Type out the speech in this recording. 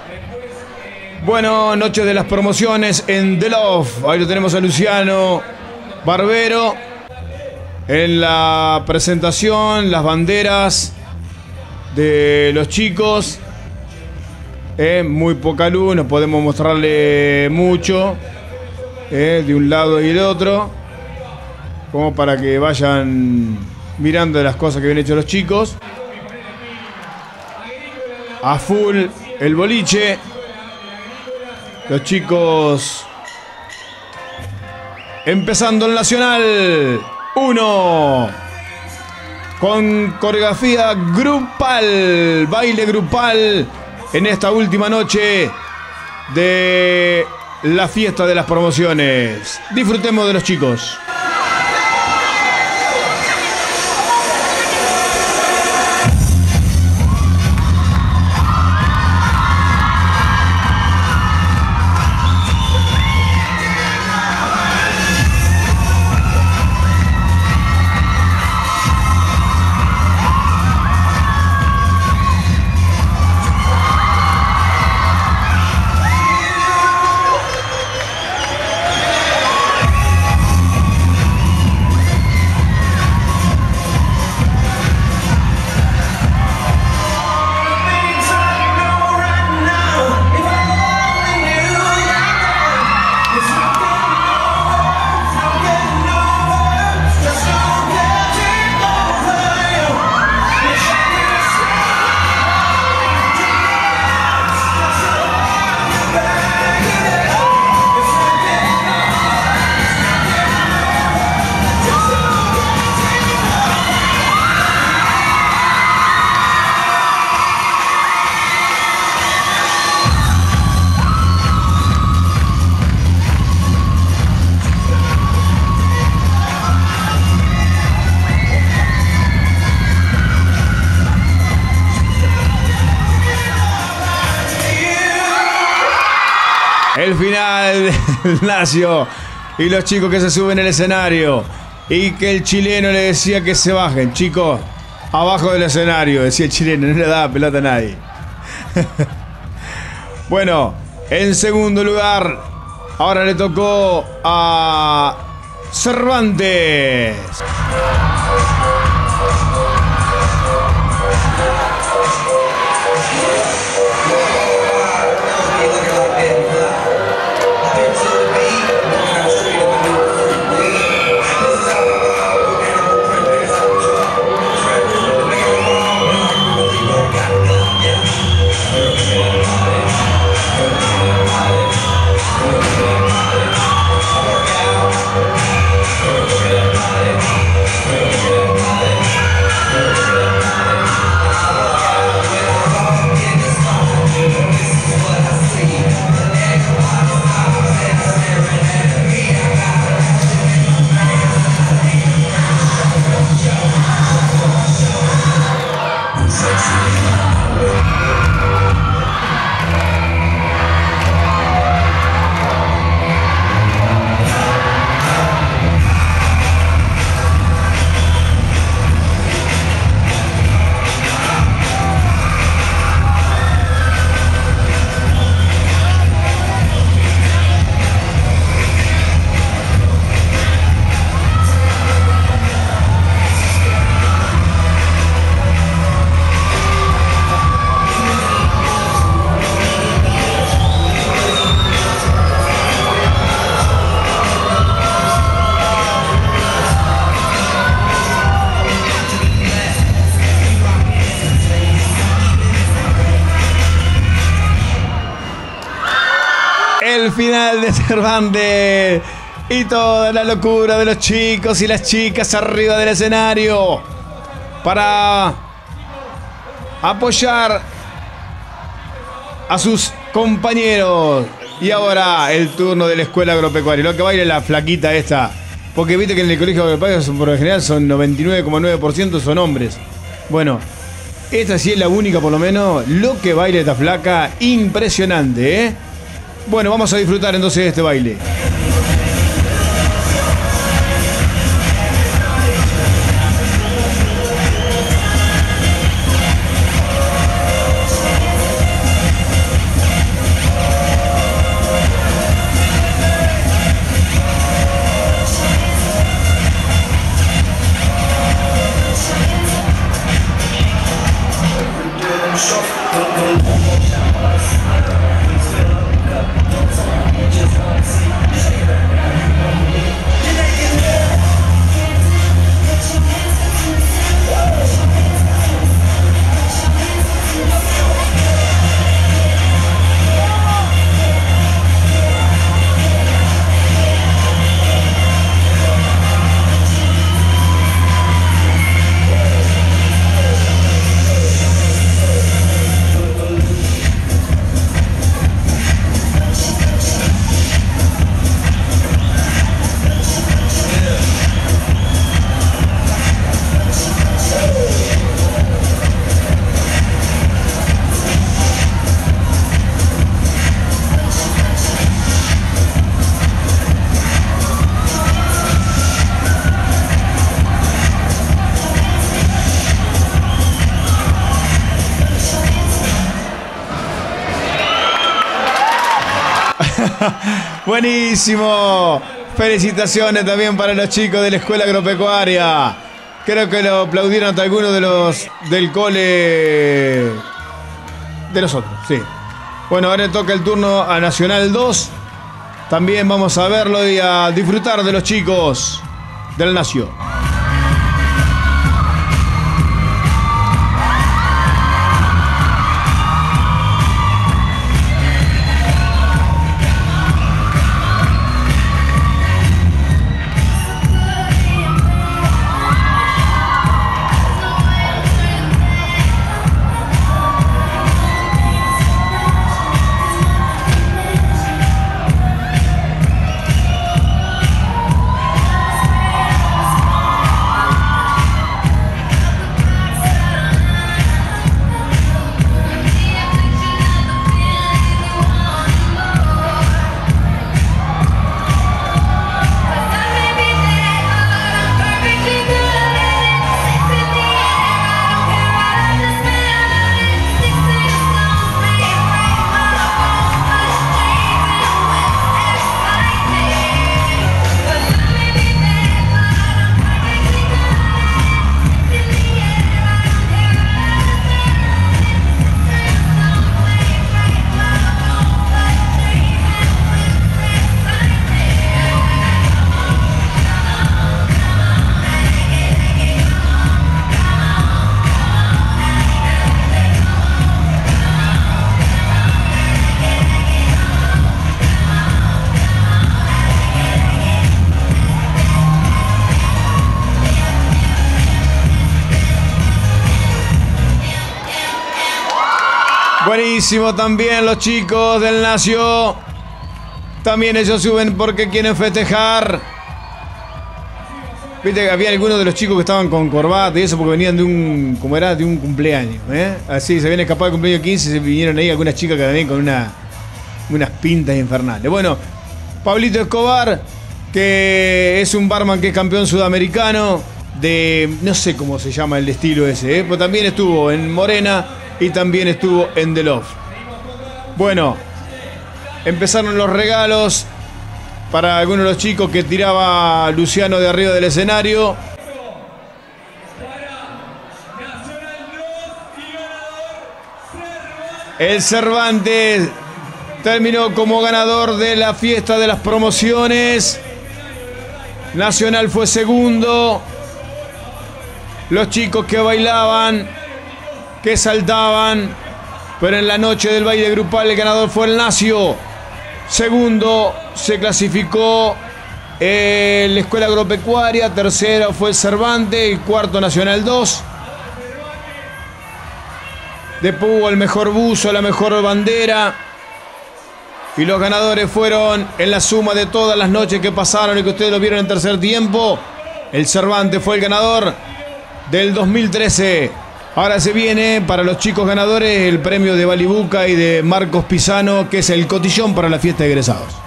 Bueno, noche de las promociones en The Love. Ahí lo tenemos a Luciano Barbero en la presentación, las banderas de los chicos. Muy poca luz, no podemos mostrarle mucho de un lado y del otro, como para que vayan mirando las cosas que habían hecho los chicos. A full el boliche. Los chicos empezando el Nacional 1 con coreografía grupal, baile grupal en esta última noche de la fiesta de las promociones. Disfrutemos de los chicos. El final del Nacio y los chicos que se suben al escenario y que el chileno le decía que se bajen, chicos, abajo del escenario, decía el chileno, no le daba pelota a nadie. Bueno, en segundo lugar, ahora le tocó a Cervantes. El final de Cervantes y toda la locura de los chicos y las chicas arriba del escenario para apoyar a sus compañeros. Y ahora el turno de la escuela agropecuaria. Lo que baila la flaquita esta, porque viste que en el colegio agropecuario por lo general son 99,9% son hombres. Bueno, esta sí es la única, por lo menos, lo que baila esta flaca, impresionante, ¿eh? Bueno, vamos a disfrutar entonces de este baile. Buenísimo. Felicitaciones también para los chicos de la Escuela Agropecuaria. Creo que lo aplaudieron hasta algunos de los del cole de nosotros, sí. Bueno, ahora toca el turno a Nacional 2. También vamos a verlo y a disfrutar de los chicos del Nacio. Buenísimo también los chicos del Nacio. También ellos suben porque quieren festejar. Viste que había algunos de los chicos que estaban con corbata y eso porque venían de un, como era, de un cumpleaños, ¿eh? Así, se habían escapado del cumpleaños 15 y se vinieron ahí algunas chicas que venían con unas pintas infernales. Bueno, Pablito Escobar, que es un barman que es campeón sudamericano de, no sé cómo se llama el estilo ese, pero también estuvo en Morena y también estuvo en The Love. Bueno, empezaron los regalos para algunos de los chicos que tiraba Luciano de arriba del escenario. El Cervantes terminó como ganador de la fiesta de las promociones. Nacional fue segundo. Los chicos que bailaban, que saltaban, pero en la noche del baile grupal el ganador fue el Nacio. Segundo se clasificó la Escuela Agropecuaria, tercero fue el Cervantes y cuarto Nacional 2. Después hubo el mejor buzo, la mejor bandera. Y los ganadores fueron, en la suma de todas las noches que pasaron y que ustedes lo vieron en tercer tiempo, el Cervantes fue el ganador del 2013. Ahora se viene para los chicos ganadores el premio de Balibuca y de Marcos Pisano, que es el cotillón para la fiesta de egresados.